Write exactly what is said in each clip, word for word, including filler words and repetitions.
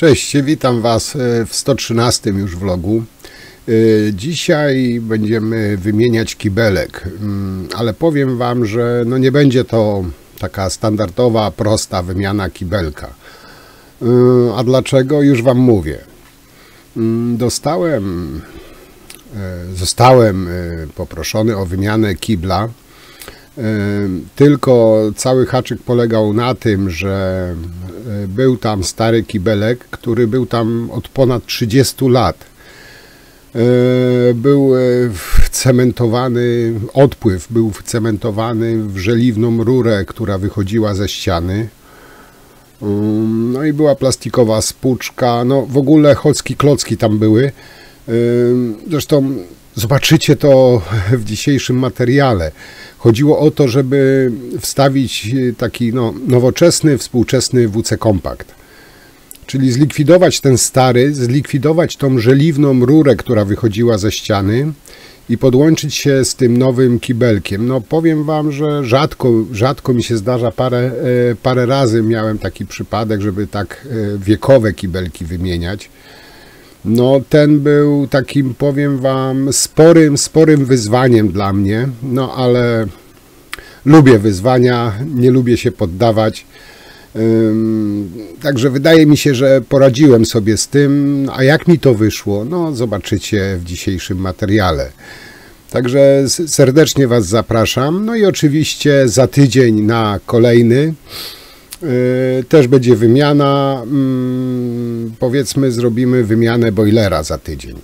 Cześć, witam Was w sto trzynastym już vlogu. Dzisiaj będziemy wymieniać kibelek, ale powiem Wam, że no nie będzie to taka standardowa, prosta wymiana kibelka. A dlaczego? Już Wam mówię. Dostałem, zostałem poproszony o wymianę kibla, tylko cały haczyk polegał na tym, że był tam stary kibelek, który był tam od ponad trzydziestu lat. Był wcementowany, odpływ był wcementowany w żeliwną rurę, która wychodziła ze ściany. No i była plastikowa spłuczka, no w ogóle chocki klocki tam były. Zresztą zobaczycie to w dzisiejszym materiale. Chodziło o to, żeby wstawić taki no, nowoczesny, współczesny W C kompakt. Czyli zlikwidować ten stary, zlikwidować tą żeliwną rurę, która wychodziła ze ściany i podłączyć się z tym nowym kibelkiem. No powiem Wam, że rzadko, rzadko mi się zdarza, parę, parę razy miałem taki przypadek, żeby tak wiekowe kibelki wymieniać. No ten był takim, powiem Wam, sporym, sporym wyzwaniem dla mnie, no ale lubię wyzwania, nie lubię się poddawać. Także wydaje mi się, że poradziłem sobie z tym, a jak mi to wyszło, no zobaczycie w dzisiejszym materiale. Także serdecznie Was zapraszam, no i oczywiście za tydzień na kolejny też będzie wymiana, powiedzmy zrobimy wymianę boilera za tydzień.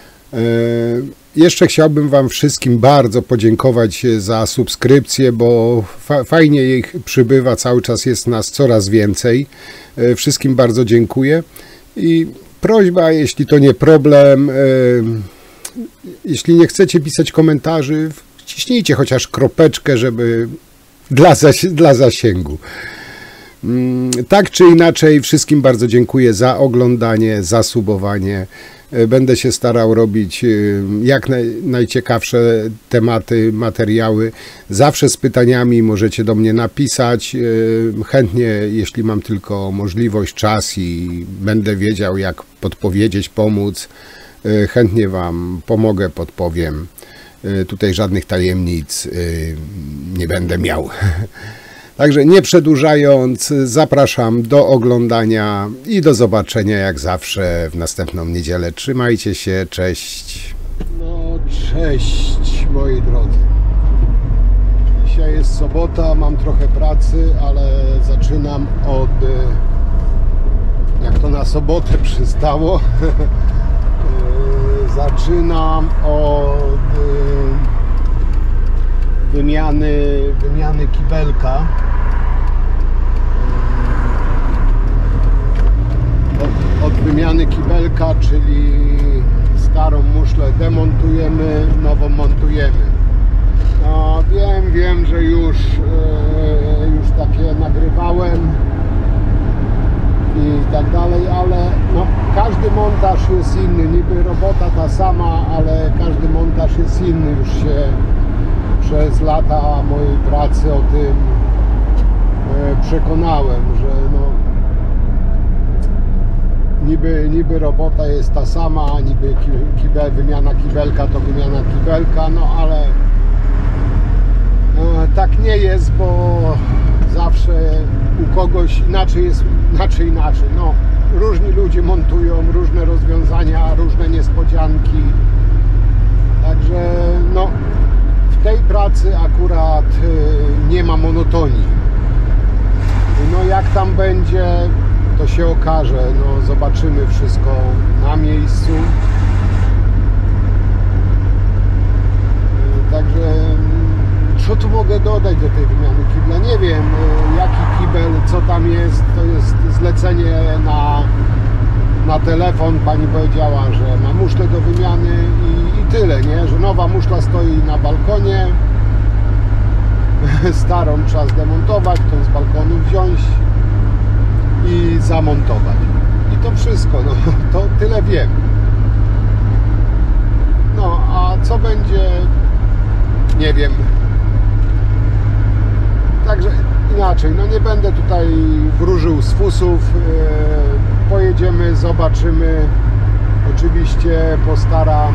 Jeszcze chciałbym Wam wszystkim bardzo podziękować za subskrypcję, bo fa fajnie ich przybywa, cały czas jest nas coraz więcej. Wszystkim bardzo dziękuję i prośba, jeśli to nie problem, jeśli nie chcecie pisać komentarzy, wciśnijcie chociaż kropeczkę, żeby dla, zasi dla zasięgu. Tak czy inaczej, wszystkim bardzo dziękuję za oglądanie, za subowanie. Będę się starał robić jak naj, najciekawsze tematy, materiały. Zawsze z pytaniami możecie do mnie napisać. Chętnie, jeśli mam tylko możliwość, czas i będę wiedział, jak podpowiedzieć, pomóc, chętnie Wam pomogę, podpowiem. Tutaj żadnych tajemnic nie będę miał. Także nie przedłużając, zapraszam do oglądania i do zobaczenia jak zawsze w następną niedzielę. Trzymajcie się, cześć. No cześć moi drodzy. Dzisiaj jest sobota, mam trochę pracy, ale zaczynam od, jak to na sobotę przystało, zaczynam od wymiany, wymiany kibelka. Od, od wymiany kibelka, czyli starą muszlę demontujemy, nową montujemy. No, wiem, wiem, że już, e, już takie nagrywałem i tak dalej, ale no, każdy montaż jest inny. Niby robota ta sama, ale każdy montaż jest inny. Już się przez lata mojej pracy o tym przekonałem, że no, niby, niby robota jest ta sama, niby kibel, wymiana kibelka to wymiana kibelka, no ale e, tak nie jest, bo zawsze u kogoś inaczej jest, inaczej inaczej. No, różni ludzie montują różne rozwiązania, różne niespodzianki, także no w tej pracy akurat nie ma monotonii. No jak tam będzie, to się okaże. No zobaczymy wszystko na miejscu. Także co tu mogę dodać do tej wymiany kibla? Nie wiem jaki kibel, co tam jest. To jest zlecenie na, na telefon. Pani powiedziała, że ma muszlę do wymiany i, i tyle, nie? Że nowa muszla stoi na balkonie. Starą trzeba zdemontować, tą z balkonu wziąć i zamontować. I to wszystko, no to tyle wiem. No a co będzie, nie wiem. Także inaczej, no nie będę tutaj wróżył z fusów. pojedziemy, zobaczymy. Oczywiście postaram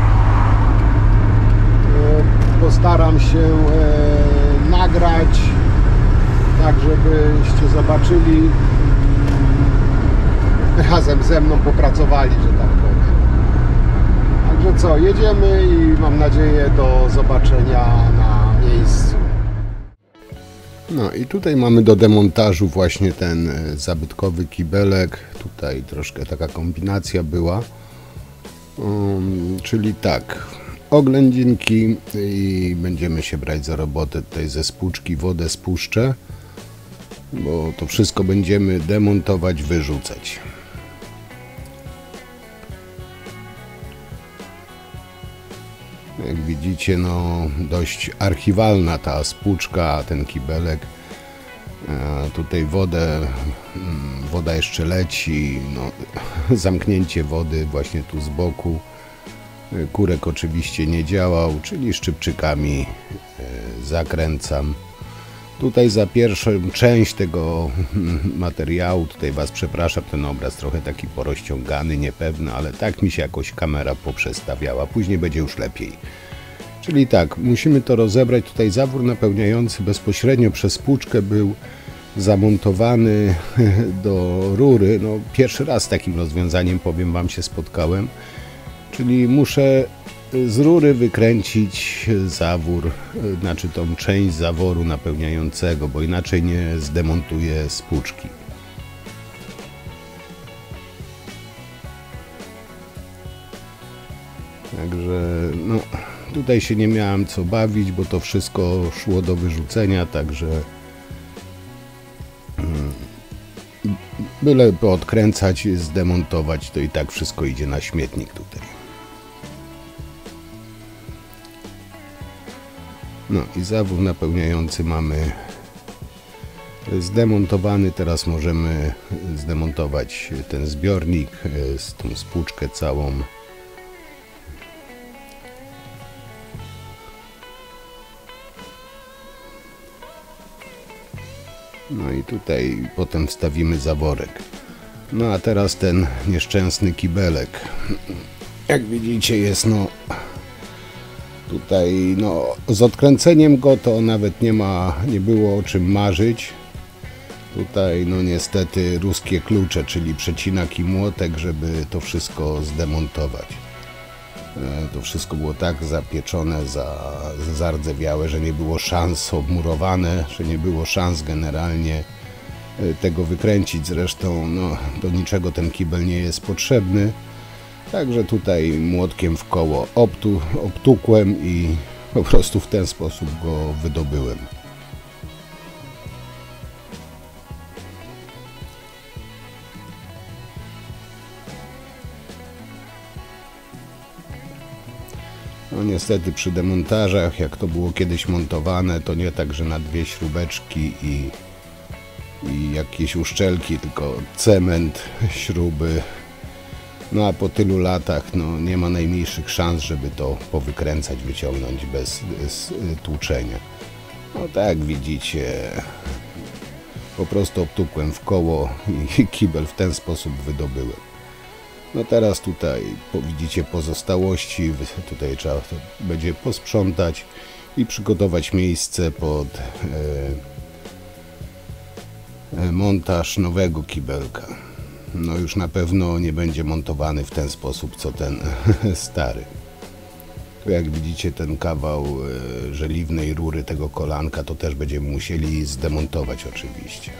postaram się nagrać tak, żebyście zobaczyli, razem ze mną popracowali, że tak powiem. Także co, jedziemy i mam nadzieję do zobaczenia na miejscu. No i tutaj mamy do demontażu właśnie ten zabytkowy kibelek. Tutaj troszkę taka kombinacja była. Um, czyli tak, oględzinki i będziemy się brać za robotę. Tutaj ze spłuczki wodę spuszczę, bo to wszystko będziemy demontować, wyrzucać. Jak widzicie, no dość archiwalna ta spłuczka, ten kibelek. E, tutaj wodę, woda jeszcze leci, no, zamknięcie wody właśnie tu z boku. Kurek oczywiście nie działał, czyli szczypczykami e, zakręcam. Tutaj za pierwszą część tego materiału, tutaj Was przepraszam, ten obraz trochę taki porozciągany, niepewny, ale tak mi się jakoś kamera poprzestawiała, później będzie już lepiej. Czyli tak, musimy to rozebrać, tutaj zawór napełniający bezpośrednio przez spłuczkę był zamontowany do rury. No, pierwszy raz z takim rozwiązaniem, powiem Wam, się spotkałem, czyli muszę z rury wykręcić zawór, znaczy tą część zaworu napełniającego, bo inaczej nie zdemontuję spłuczki. Także no, tutaj się nie miałem co bawić, bo to wszystko szło do wyrzucenia, także byle poodkręcać, zdemontować, to i tak wszystko idzie na śmietnik tutaj. No i zawór napełniający mamy zdemontowany. Teraz możemy zdemontować ten zbiornik, z tą spłuczkę całą. No i tutaj potem wstawimy zaworek. No a teraz ten nieszczęsny kibelek. Jak widzicie, jest no tutaj no z odkręceniem go to nawet nie ma, nie było o czym marzyć. Tutaj no niestety ruskie klucze, czyli przecinak i młotek, żeby to wszystko zdemontować. To wszystko było tak zapieczone, za, zardzewiałe, że nie było szans, obmurowane, że nie było szans generalnie tego wykręcić. Zresztą no, do niczego ten kibel nie jest potrzebny. Także tutaj młotkiem w koło obtu, obtukłem i po prostu w ten sposób go wydobyłem. No niestety przy demontażach, jak to było kiedyś montowane, to nie tak, że na dwie śrubeczki i, i jakieś uszczelki, tylko cement, śruby. No a po tylu latach no, nie ma najmniejszych szans, żeby to powykręcać, wyciągnąć bez, bez tłuczenia. No tak jak widzicie, po prostu obtukłem w koło i kibel w ten sposób wydobyłem. No teraz tutaj widzicie pozostałości, tutaj trzeba to będzie posprzątać i przygotować miejsce pod e, montaż nowego kibelka. No już na pewno nie będzie montowany w ten sposób co ten stary. Tu jak widzicie ten kawał e, żeliwnej rury tego kolanka to też będziemy musieli zdemontować oczywiście.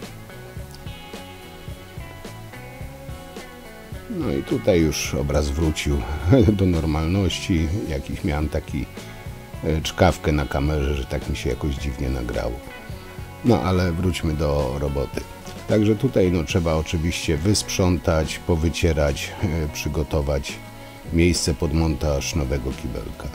No i tutaj już obraz wrócił do normalności. Jakiś miałem taki czkawkę na kamerze, że tak mi się jakoś dziwnie nagrało. No ale wróćmy do roboty. Także tutaj no, trzeba oczywiście wysprzątać, powycierać, przygotować miejsce pod montaż nowego kibelka.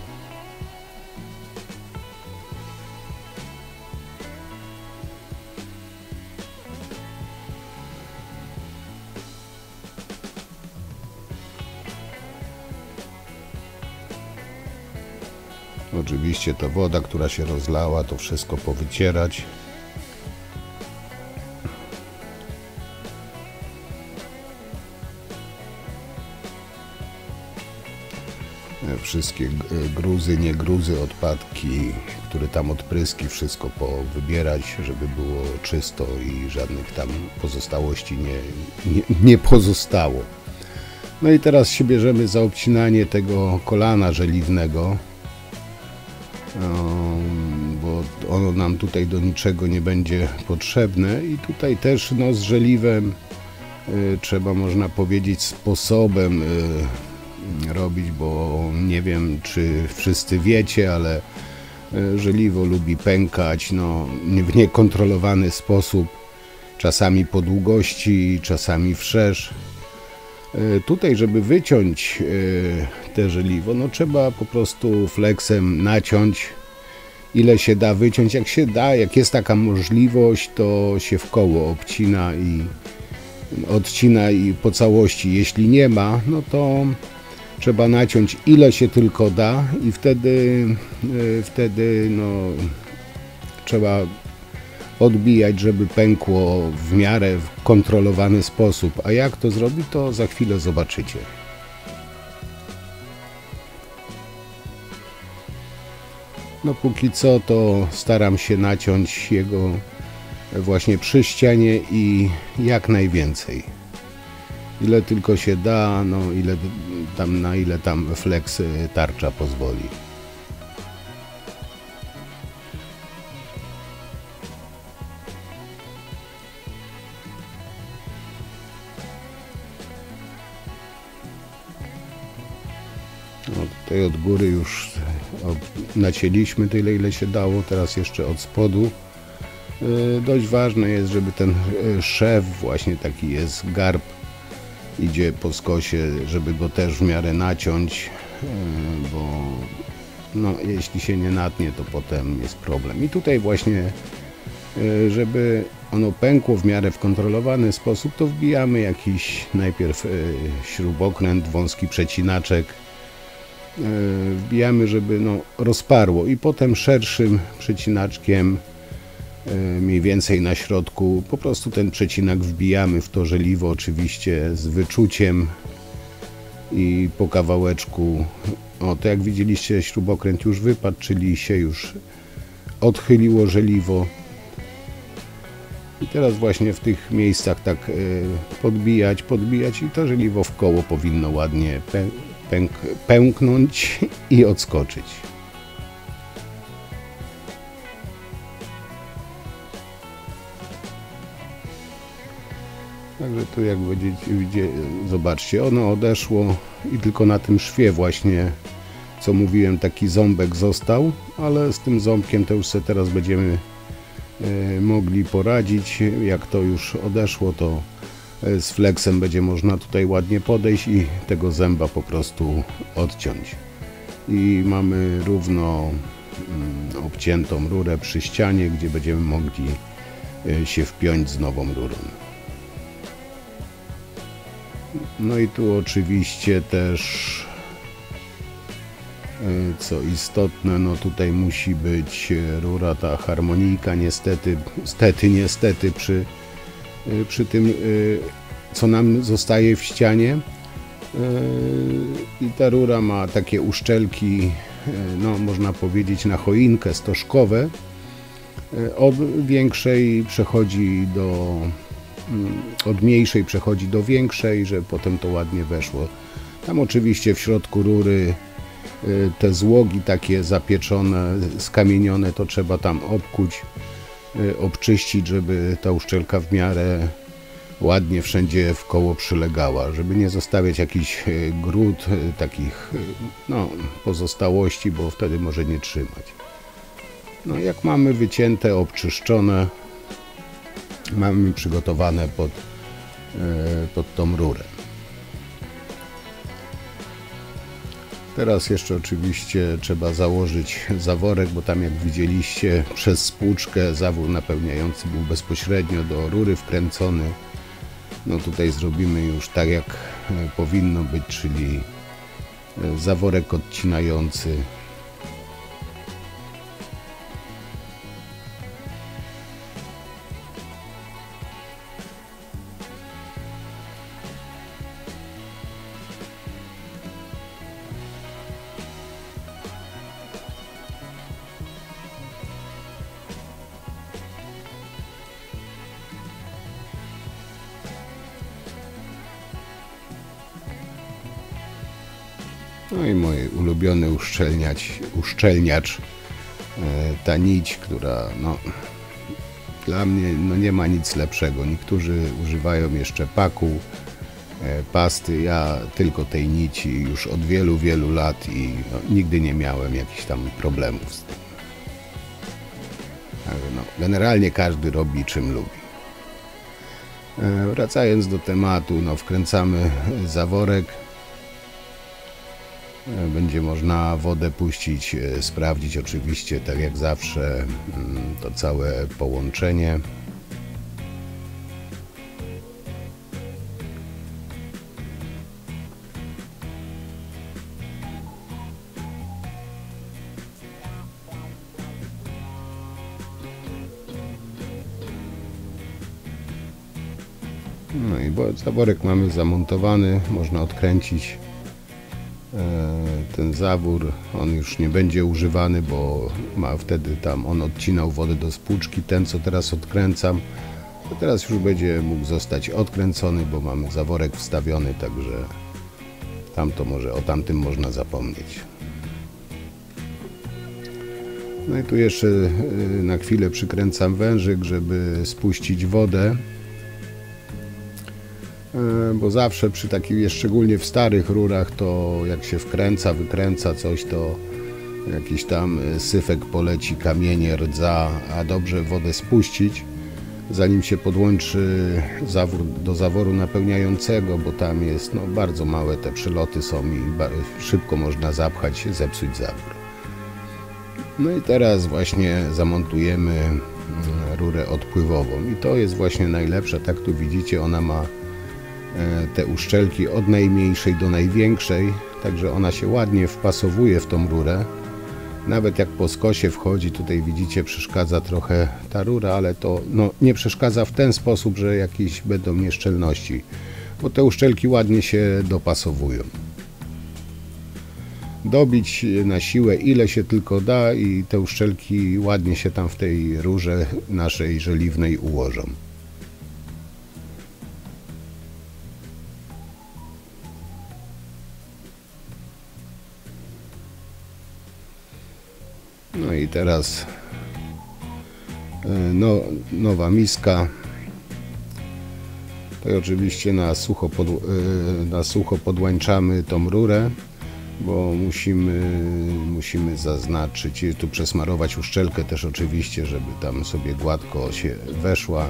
Oczywiście to woda, która się rozlała, to wszystko powycierać. wszystkie gruzy, nie gruzy, odpadki, które tam odpryski, wszystko powybierać, żeby było czysto i żadnych tam pozostałości nie, nie, nie pozostało. No i teraz się bierzemy za obcinanie tego kolana żeliwnego, bo ono nam tutaj do niczego nie będzie potrzebne i tutaj też no, z żeliwem trzeba, można powiedzieć, sposobem robić, bo nie wiem, czy wszyscy wiecie, ale żeliwo lubi pękać no, w niekontrolowany sposób, czasami po długości, czasami wszerz. Tutaj, żeby wyciąć te żeliwo, no trzeba po prostu flexem naciąć, ile się da wyciąć, jak się da, jak jest taka możliwość, to się w koło obcina i odcina i po całości. Jeśli nie ma, no to trzeba naciąć ile się tylko da i wtedy, wtedy no, trzeba odbijać, żeby pękło w miarę w kontrolowany sposób. A jak to zrobić, to za chwilę zobaczycie. No póki co to staram się naciąć jego właśnie przy ścianie i jak najwięcej. Ile tylko się da, no ile tam, na ile tam flex tarcza pozwoli. No, tutaj od góry już nacięliśmy tyle, ile się dało, teraz jeszcze od spodu. Dość ważne jest, żeby ten szef, właśnie taki jest garb, idzie po skosie, żeby go też w miarę naciąć, bo no, jeśli się nie natnie, to potem jest problem. I tutaj właśnie, żeby ono pękło w miarę w kontrolowany sposób, to wbijamy jakiś najpierw śrubokręt, wąski przecinaczek, wbijamy, żeby no, rozparło i potem szerszym przecinaczkiem mniej więcej na środku po prostu ten przecinak wbijamy w to żeliwo, oczywiście z wyczuciem i po kawałeczku. O, to jak widzieliście, śrubokręt już wypadł, czyli się już odchyliło żeliwo i teraz właśnie w tych miejscach tak podbijać, podbijać i to żeliwo w koło powinno ładnie pęk, pęknąć i odskoczyć. Także tu jak będziecie, zobaczcie, ono odeszło i tylko na tym szwie właśnie, co mówiłem, taki ząbek został, ale z tym ząbkiem to już sobie teraz będziemy e, mogli poradzić. Jak to już odeszło, to z flexem będzie można tutaj ładnie podejść i tego zęba po prostu odciąć. I mamy równo mm, obciętą rurę przy ścianie, gdzie będziemy mogli e, się wpiąć z nową rurą. No i tu oczywiście też, co istotne, no tutaj musi być rura, ta harmonijka, niestety, stety, niestety przy, przy tym, co nam zostaje w ścianie. I ta rura ma takie uszczelki, no można powiedzieć na choinkę stożkowe. Od większej przechodzi do od mniejszej przechodzi do większej, że potem to ładnie weszło. Tam oczywiście w środku rury te złogi takie zapieczone, skamienione, to trzeba tam obkuć, obczyścić, żeby ta uszczelka w miarę ładnie wszędzie w koło przylegała, żeby nie zostawiać jakichś grud, takich no, pozostałości, bo wtedy może nie trzymać. No jak mamy wycięte, obczyszczone, mamy przygotowane pod, pod tą rurę. Teraz jeszcze oczywiście trzeba założyć zaworek, bo tam jak widzieliście przez spłuczkę zawór napełniający był bezpośrednio do rury wkręcony. No tutaj zrobimy już tak jak powinno być, czyli zaworek odcinający. No i mój ulubiony uszczelniacz, uszczelniacz ta nić, która no, dla mnie no, nie ma nic lepszego. Niektórzy używają jeszcze paku, pasty, ja tylko tej nici już od wielu, wielu lat i no, nigdy nie miałem jakichś tam problemów z tym. No, generalnie każdy robi czym lubi. Wracając do tematu, no, wkręcamy zaworek. Będzie można wodę puścić, sprawdzić oczywiście, tak jak zawsze, to całe połączenie. No i bo zaworek mamy zamontowany, można odkręcić ten zawór, on już nie będzie używany, bo ma wtedy tam, on odcinał wodę do spłuczki, ten co teraz odkręcam, to teraz już będzie mógł zostać odkręcony, bo mamy zaworek wstawiony, także tamto może, o tamtym można zapomnieć. No i tu jeszcze na chwilę przykręcam wężyk, żeby spuścić wodę, bo zawsze przy takich, szczególnie w starych rurach, to jak się wkręca, wykręca coś, to jakiś tam syfek poleci, kamienie, rdza, a dobrze wodę spuścić, zanim się podłączy zawór do zaworu napełniającego, bo tam jest no, bardzo małe te przeloty są i szybko można zapchać, zepsuć zawór. No i teraz właśnie zamontujemy rurę odpływową i to jest właśnie najlepsza, tak tu widzicie, ona ma te uszczelki od najmniejszej do największej, także ona się ładnie wpasowuje w tą rurę. Nawet jak po skosie wchodzi, tutaj widzicie, przeszkadza trochę ta rura, ale to no, nie przeszkadza w ten sposób, że jakieś będą nieszczelności, bo te uszczelki ładnie się dopasowują. Dobić na siłę ile się tylko da i te uszczelki ładnie się tam w tej rurze naszej żeliwnej ułożą. No i teraz no, nowa miska. To oczywiście na sucho, pod, na sucho podłączamy tą rurę, bo musimy, musimy zaznaczyć, tu przesmarować uszczelkę też oczywiście, żeby tam sobie gładko się weszła.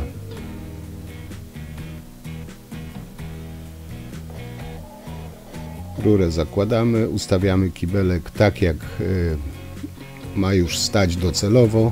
Rurę zakładamy, ustawiamy kibelek tak jak ma już stać docelowo.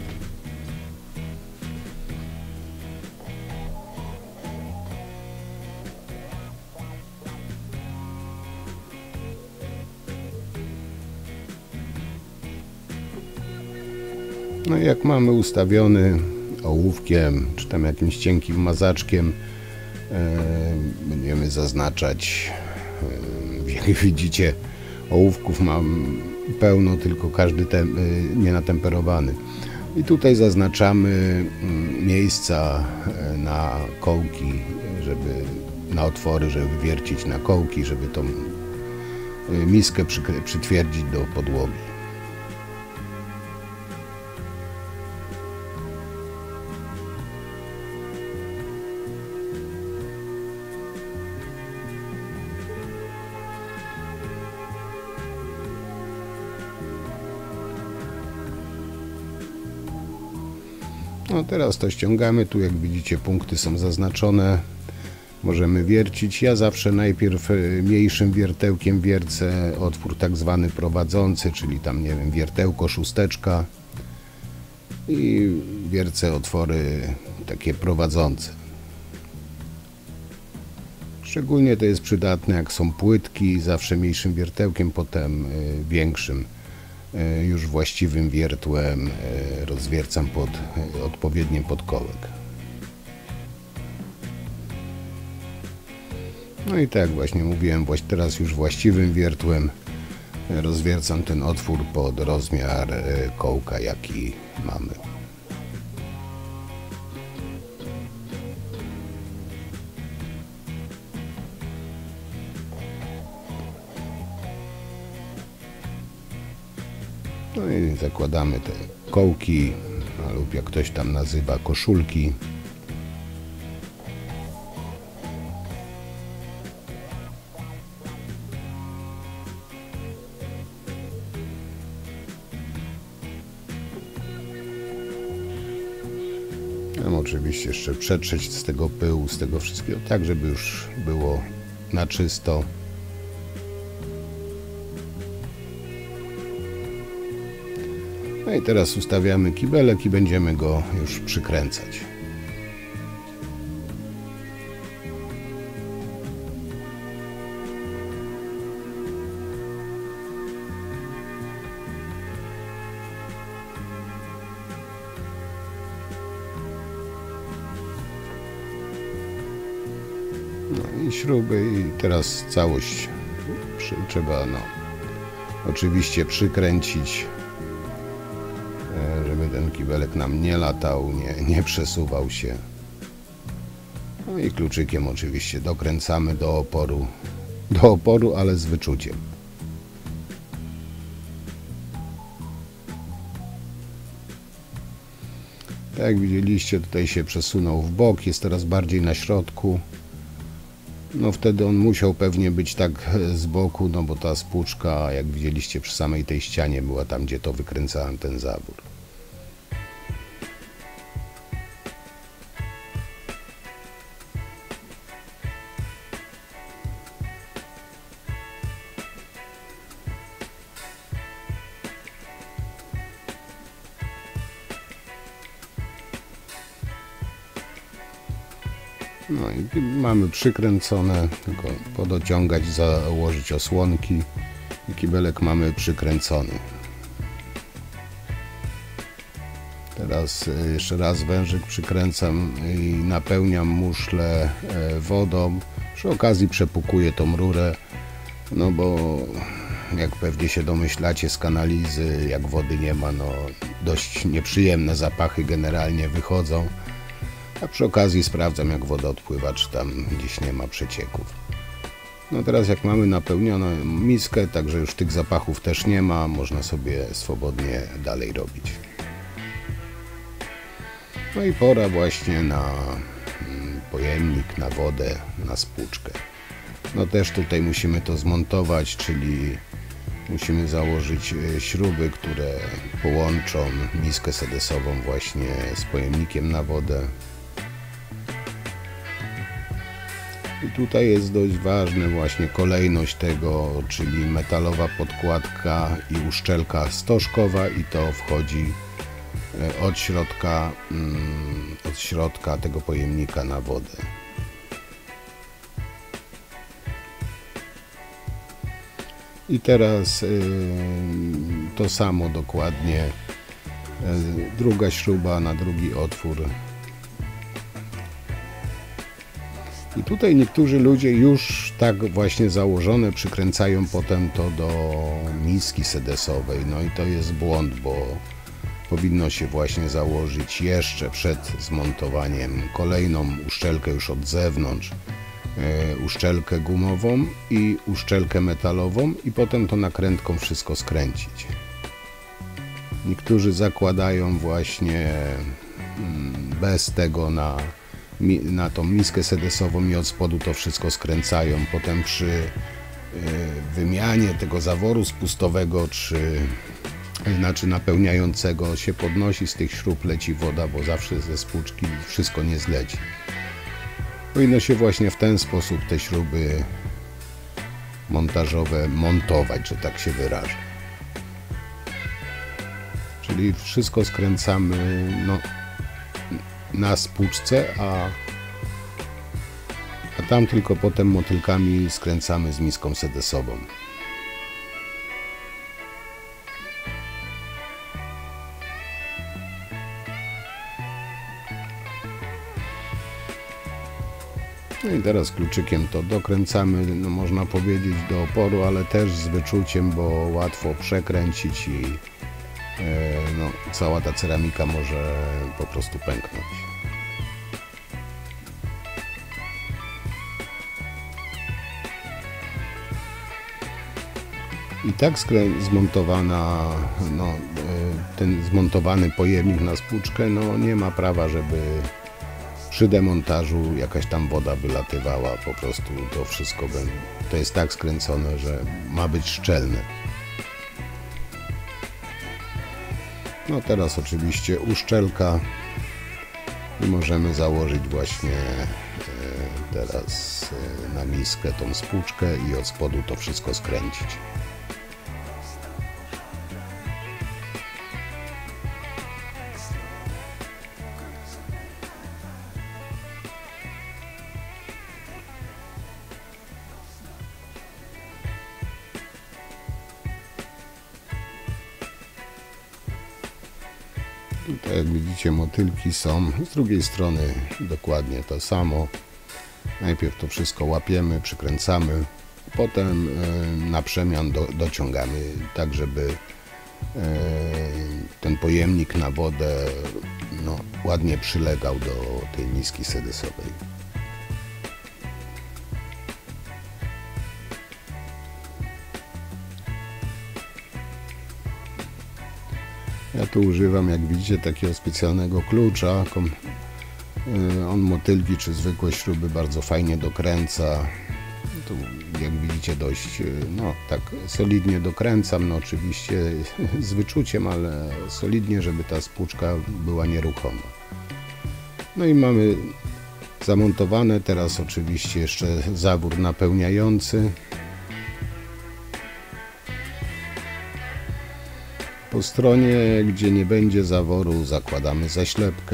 No i jak mamy ustawiony ołówkiem, czy tam jakimś cienkim mazaczkiem, e, będziemy zaznaczać, e, jak widzicie, ołówków mam pełno, tylko każdy tem, nie natemperowany. I tutaj zaznaczamy miejsca na kołki, żeby na otwory, żeby wiercić na kołki, żeby tą miskę przy, przytwierdzić do podłogi. No teraz to ściągamy, tu jak widzicie punkty są zaznaczone, możemy wiercić. Ja zawsze najpierw mniejszym wiertełkiem wiercę otwór tak zwany prowadzący, czyli tam nie wiem, wiertełko, szósteczka i wiercę otwory takie prowadzące. Szczególnie to jest przydatne jak są płytki, zawsze mniejszym wiertełkiem, potem większym. Już właściwym wiertłem rozwiercam pod odpowiednim podkołek. No i tak właśnie mówiłem, teraz już właściwym wiertłem rozwiercam ten otwór pod rozmiar kołka, jaki mamy. No i zakładamy te kołki, lub jak ktoś tam nazywa, koszulki. Tam oczywiście jeszcze przetrzeć z tego pyłu, z tego wszystkiego, tak żeby już było na czysto. No i teraz ustawiamy kibelek i będziemy go już przykręcać. No i śruby i teraz całość przy, trzeba no oczywiście przykręcić, żeby ten kibelek nam nie latał, nie, nie przesuwał się. No i kluczykiem oczywiście dokręcamy do oporu, do oporu, ale z wyczuciem. Tak jak widzieliście, tutaj się przesunął w bok, jest teraz bardziej na środku. No wtedy on musiał pewnie być tak z boku, no bo ta spłuczka, jak widzieliście, przy samej tej ścianie była tam, gdzie to wykręcałem ten zawór. No i mamy przykręcone, tylko podociągać, założyć osłonki i kibelek mamy przykręcony. Teraz jeszcze raz wężyk przykręcam i napełniam muszlę wodą. Przy okazji przepukuję tą rurę, no bo jak pewnie się domyślacie z kanalizy, jak wody nie ma, no dość nieprzyjemne zapachy generalnie wychodzą. A przy okazji sprawdzam, jak woda odpływa, czy tam gdzieś nie ma przecieków. No teraz jak mamy napełnioną miskę, także już tych zapachów też nie ma, można sobie swobodnie dalej robić. No i pora właśnie na pojemnik, na wodę, na spłuczkę. No też tutaj musimy to zmontować, czyli musimy założyć śruby, które połączą miskę sedesową właśnie z pojemnikiem na wodę. I tutaj jest dość ważne właśnie kolejność tego, czyli metalowa podkładka i uszczelka stożkowa i to wchodzi od środka, od środka tego pojemnika na wodę. I teraz to samo dokładnie, druga śruba na drugi otwór. I tutaj niektórzy ludzie już tak właśnie założone przykręcają potem to do miski sedesowej. No i to jest błąd, bo powinno się właśnie założyć jeszcze przed zmontowaniem kolejną uszczelkę już od zewnątrz, uszczelkę gumową i uszczelkę metalową i potem to nakrętką wszystko skręcić. Niektórzy zakładają właśnie bez tego na na tą miskę sedesową i od spodu to wszystko skręcają. Potem przy wymianie tego zaworu spustowego czy znaczy napełniającego się podnosi, z tych śrub leci woda, bo zawsze ze spłuczki wszystko nie zleci. Powinno się właśnie w ten sposób te śruby montażowe montować, że tak się wyrażę. Czyli wszystko skręcamy no, na spłuczce, a, a tam tylko potem motylkami skręcamy z miską sedesową. No i teraz kluczykiem to dokręcamy, no można powiedzieć do oporu, ale też z wyczuciem, bo łatwo przekręcić i no, cała ta ceramika może po prostu pęknąć. I tak zmontowana, no, ten zmontowany pojemnik na spłuczkę, no nie ma prawa, żeby przy demontażu jakaś tam woda wylatywała. Po prostu to wszystko to jest tak skręcone, że ma być szczelne. No teraz oczywiście uszczelka i możemy założyć właśnie teraz na miskę tą spłuczkę i od spodu to wszystko skręcić. Tutaj jak widzicie motylki są, z drugiej strony dokładnie to samo. Najpierw to wszystko łapiemy, przykręcamy, potem na przemian do, dociągamy tak, żeby ten pojemnik na wodę no, ładnie przylegał do tej miski sedesowej. Ja tu używam, jak widzicie, takiego specjalnego klucza. On motylki czy zwykłe śruby bardzo fajnie dokręca. Tu, jak widzicie, dość no, tak solidnie dokręcam. No, oczywiście z wyczuciem, ale solidnie, żeby ta spłuczka była nieruchoma. No i mamy zamontowane. Teraz oczywiście jeszcze zawór napełniający. Po stronie, gdzie nie będzie zaworu, zakładamy zaślepkę,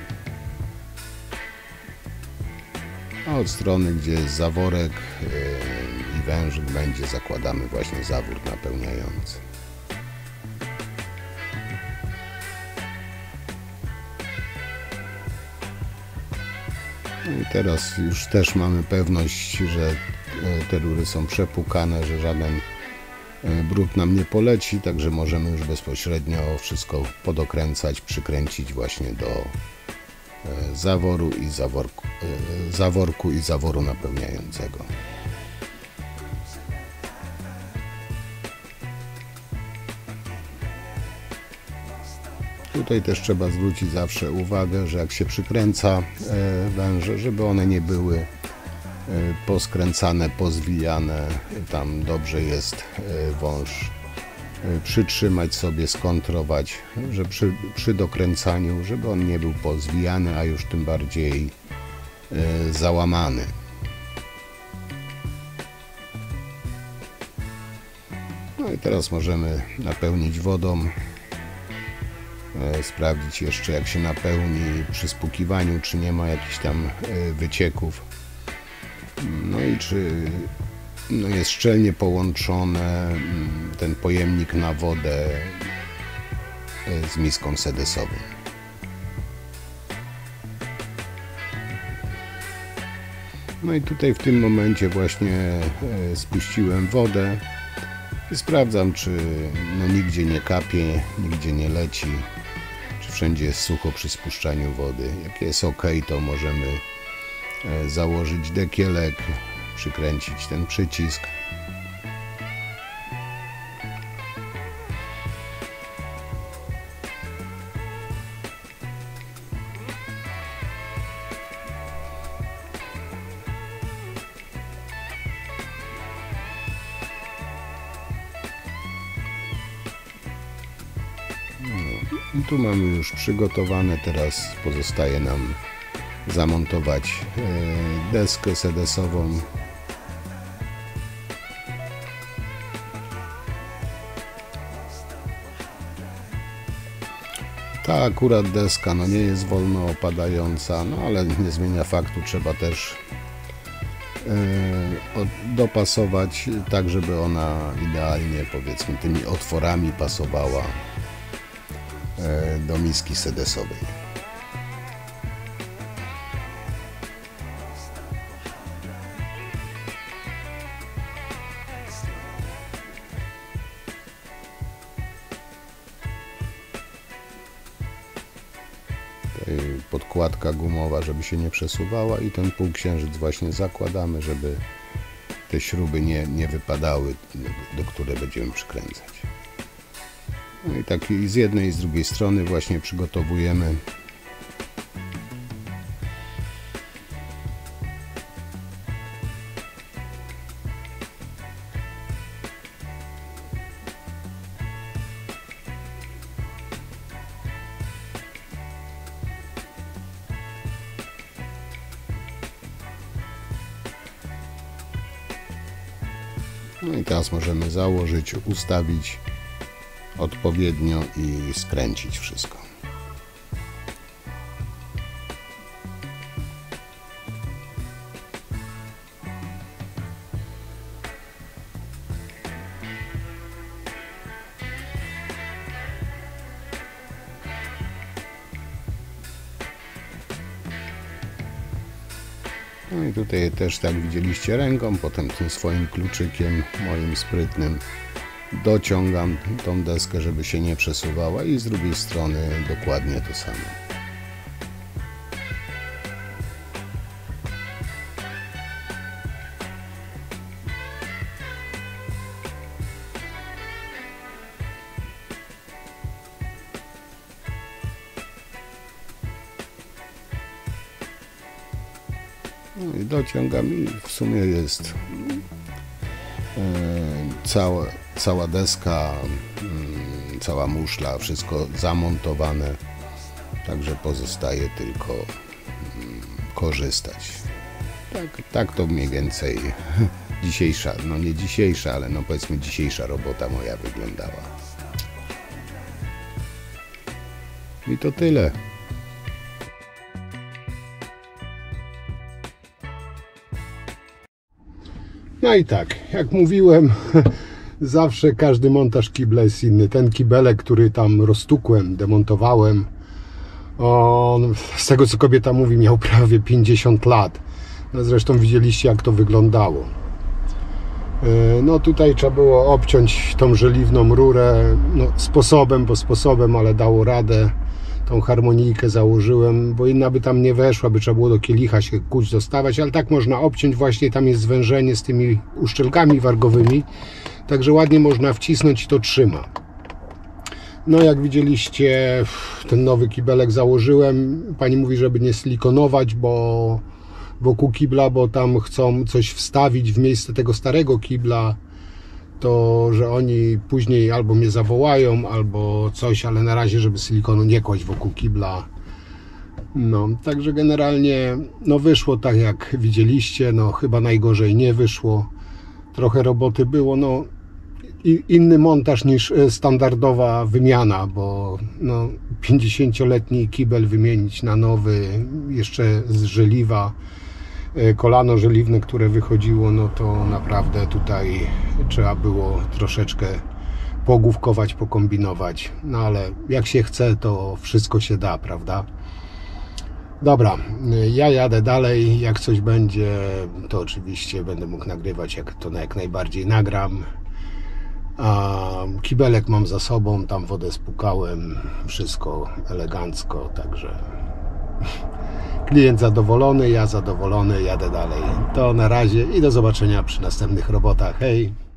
a od strony, gdzie jest zaworek i wężyk, będzie zakładamy właśnie zawór napełniający. No i teraz już też mamy pewność, że te rury są przepłukane, że żaden brud nam nie poleci, także możemy już bezpośrednio wszystko podokręcać, przykręcić właśnie do zaworu i zaworku, zaworku i zaworu napełniającego. Tutaj też trzeba zwrócić zawsze uwagę, że jak się przykręca węże, żeby one nie były poskręcane, pozwijane, tam dobrze jest wąż przytrzymać sobie, skontrować, że przy, przy dokręcaniu, żeby on nie był pozwijany, a już tym bardziej załamany. No i teraz możemy napełnić wodą, sprawdzić jeszcze, jak się napełni przy spłukiwaniu, czy nie ma jakichś tam wycieków. No i czy no jest szczelnie połączony ten pojemnik na wodę z miską sedesową. No i tutaj w tym momencie właśnie spuściłem wodę i sprawdzam, czy no nigdzie nie kapie, nigdzie nie leci, czy wszędzie jest sucho przy spuszczaniu wody. Jak jest ok, to możemy założyć dekielek, przykręcić ten przycisk. No, i tu mamy już przygotowane, teraz pozostaje nam zamontować deskę sedesową. Ta akurat deska no nie jest wolno opadająca, no ale nie zmienia faktu, trzeba też dopasować tak, żeby ona idealnie, powiedzmy, tymi otworami pasowała do miski sedesowej. Podkładka gumowa, żeby się nie przesuwała, i ten półksiężyc właśnie zakładamy, żeby te śruby nie, nie wypadały, do które będziemy przykręcać. No i tak i z jednej i z drugiej strony właśnie przygotowujemy. No i teraz możemy założyć, ustawić odpowiednio i skręcić wszystko. No i tutaj też, tak widzieliście, ręką, potem tym swoim kluczykiem, moim sprytnym, dociągam tą deskę, żeby się nie przesuwała, i z drugiej strony dokładnie to samo. No i dociągam i w sumie jest e, cała, cała deska, mm, cała muszla, wszystko zamontowane, także pozostaje tylko mm, korzystać. Tak, tak to mniej więcej dzisiejsza, no nie dzisiejsza, ale no powiedzmy dzisiejsza robota moja wyglądała. I to tyle. No i tak, jak mówiłem, zawsze każdy montaż kibla jest inny. Ten kibelek, który tam roztukłem, demontowałem, on, z tego co kobieta mówi, miał prawie pięćdziesiąt lat. No zresztą widzieliście, jak to wyglądało. No tutaj trzeba było obciąć tą żeliwną rurę, no sposobem, bo sposobem, ale dało radę. Tą harmonijkę założyłem, bo inna by tam nie weszła, by trzeba było do kielicha się kuć dostawać, ale tak można obciąć, właśnie tam jest zwężenie z tymi uszczelkami wargowymi, także ładnie można wcisnąć i to trzyma. No jak widzieliście, ten nowy kibelek założyłem. Pani mówi, żeby nie silikonować, bo wokół kibla, bo tam chcą coś wstawić w miejsce tego starego kibla, to że oni później albo mnie zawołają, albo coś, ale na razie, żeby silikonu nie kłaść wokół kibla. No, także generalnie no wyszło tak, jak widzieliście. No chyba najgorzej nie wyszło. Trochę roboty było, no i inny montaż niż standardowa wymiana, bo no pięćdziesięcioletni kibel wymienić na nowy, jeszcze z żeliwa, kolano żeliwne, które wychodziło, no to naprawdę tutaj trzeba było troszeczkę pogłówkować, pokombinować, no ale jak się chce, to wszystko się da, prawda? Dobra, ja jadę dalej, jak coś będzie, to oczywiście będę mógł nagrywać, jak to jak najbardziej nagram. A kibelek mam za sobą, tam wodę spłukałem, wszystko elegancko, także klient zadowolony, ja zadowolony, jadę dalej. To na razie i do zobaczenia przy następnych robotach. Hej!